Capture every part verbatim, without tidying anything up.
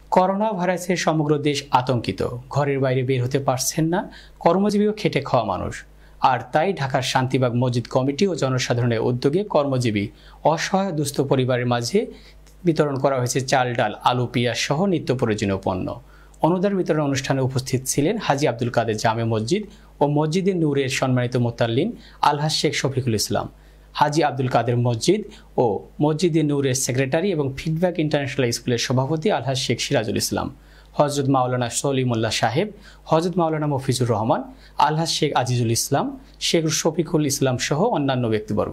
Corona ভাইরাসে সমগ্র দেশ আতঙ্কিত। ঘরের বাইরে বের হতে পারছেন না কর্মজীবী ও খেটে খাওয়া মানুষ। আর তাই ঢাকার শান্তিবাগ মসজিদ কমিটি ও জনসাধারণের উদ্যোগে কর্মজীবী অসহায় দুস্থ পরিবারের মাঝে বিতরণ করা হয়েছে চাল, ডাল, আলু, পেঁয়াজ সহ নিত্য প্রয়োজনীয় পণ্য। অনুদান বিতরণ অনুষ্ঠানে উপস্থিত ছিলেন হাজী আব্দুল কাদের জামে মসজিদ ও মসজিদে নূরের সম্মানিত মুতাল্লিন আলহাজ শেখ শফিকুল ইসলাম, হাজী আব্দুল কাদের মসজিদ ও মসজিদে নূরের সেক্রেটারি এবং ফিডব্যাক ইন্টারন্যাশনাল স্কুলের সভাপতি আলহাজ শেখ সিরাজুল ইসলাম, হজরত মাওলানা সলিমুল্লাহ সাহেব, হজরত মাওলানা মফিজুর রহমান, আলহাজ শেখ আজিজুল ইসলাম, শেখ শফিকুল ইসলাম সহ অন্যান্য ব্যক্তিবর্গ।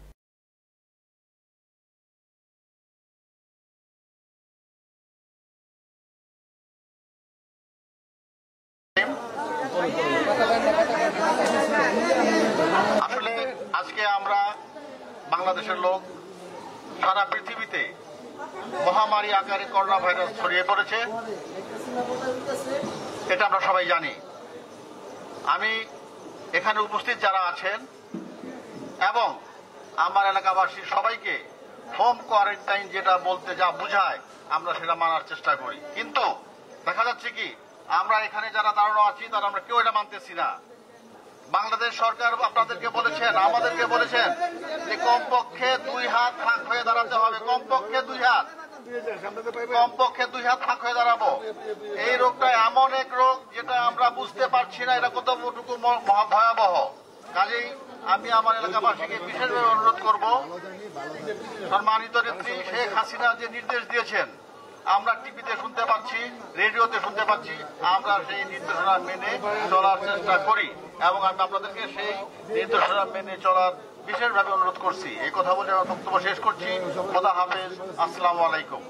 আসলে আজকে আমরা বাংলাদেশের লোক সারা পৃথিবীতে মহামারী আকারে করোনা ভাইরাস ছড়িয়ে পড়েছে, এটা আমরা সবাই জানি। আমি এখানে উপস্থিত যারা আছেন এবং আমার এলাকাবাসী সবাইকে হোম কোয়ারেন্টাইন যেটা বলতে যা বোঝায় আমরা সেটা মানার চেষ্টা করি, কিন্তু দেখা যাচ্ছে কি আমরা এখানে যারা দাঁড়ানো আছি তারা আমরা কেউ এটা মানতেছি না। বাংলাদেশ সরকার আপনাদেরকে বলেছেন, আমাদেরকে বলেছেন যে কমপক্ষে দুই হাত ফাঁক হয়ে দাঁড়াতে হবে, কমপক্ষে দুই হাত কমপক্ষে দুই হাত ফাঁক হয়ে দাঁড়াবো। এই রোগটা এমন এক রোগ যেটা আমরা বুঝতে পারছি না এটা কতটুকু ভয়াবহ। কাজেই আমি আমার এলাকাবাসীকে বিশেষভাবে অনুরোধ করব, সম্মানিত নেত্রী শেখ হাসিনা যে নির্দেশ দিয়েছেন আমরা টিভিতে শুনতে পাচ্ছি, রেডিওতে শুনতে পাচ্ছি, আমরা সেই নির্দেশনা মেনে চলার চেষ্টা করি এবং আমি আপনাদেরকে সেই নির্দেশনা মেনে চলার বিশেষভাবে অনুরোধ করছি। এই কথা বলে আমার বক্তব্য শেষ করছি। খোদা হাফেজ, আসসালামু আলাইকুম।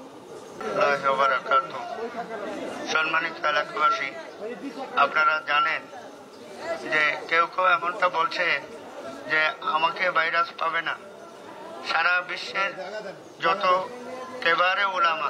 সম্মানিত এলাকাবাসী, আপনারা জানেন যে কেউ কেউ এমনটা বলছে যে আমাকে ভাইরাস পাবে না। সারা বিশ্বের যত কেবারে উলামা,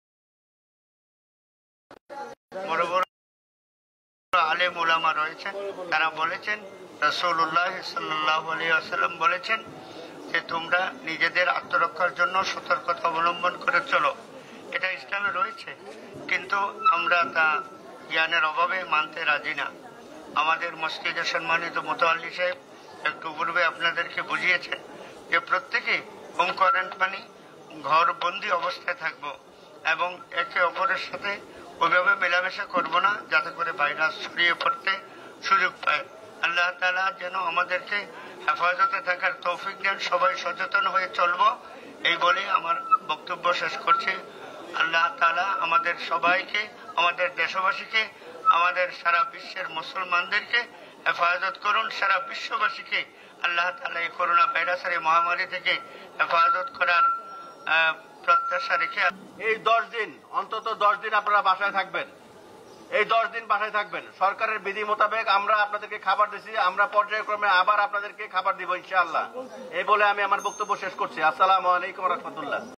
বড় বড় আলেম উলামা রয়েছেন, তারা বলেছেন, রাসূলুল্লাহ সাল্লাল্লাহু আলাইহি ওয়াসাল্লাম বলেছেন যে তোমরা নিজেদের আত্মরক্ষার জন্য সতর্কতা অবলম্বন করে চলো। এটা ইসলামে রয়েছে, কিন্তু আমরা তা জ্ঞানের অভাবে মানতে রাজি না। আমাদের মসজিদের সম্মানিত মুতাওয়াল্লি সাহেব একটু পূর্বে আপনাদেরকে বুঝিয়েছেন যে প্রত্যেকে হোম কোয়ারেন্টাইনে ঘর বন্দি অবস্থায় থাকবো এবং একে অপরের সাথে ওইভাবে মেলামেশা করব না যাতে করে ভাইরাস ছড়িয়ে পড়তে সুযোগ পায়। আল্লাহ তাআলা যেন আমাদেরকে হেফাজতে থাকার তৌফিক দেন। সবাই সচেতন হয়ে চলবো, এই বলে আমার বক্তব্য শেষ করছি। আল্লাহ তাআলা আমাদের সবাইকে, আমাদের দেশবাসীকে, আমাদের সারা বিশ্বের মুসলমানদেরকে হেফাজত করুন। সারা বিশ্ববাসীকে আল্লাহ তাআলা এই করোনা ভাইরাসের এই মহামারী থেকে হেফাজত করার প্রত্যাশা রেখে এই দশ দিন অন্তত দশ দিন আপনারা বাসায় থাকবেন। এই দশ দিন বাসায় থাকবেন। সরকারের বিধি মোতাবেক আমরা আপনাদেরকে খাবার দিচ্ছি, আমরা পর্যায়ক্রমে আবার আপনাদেরকে খাবার দিব ইনশাআল্লাহ। এই বলে আমি আমার বক্তব্য শেষ করছি। আসসালামু আলাইকুম ওয়া রাহমাতুল্লাহ।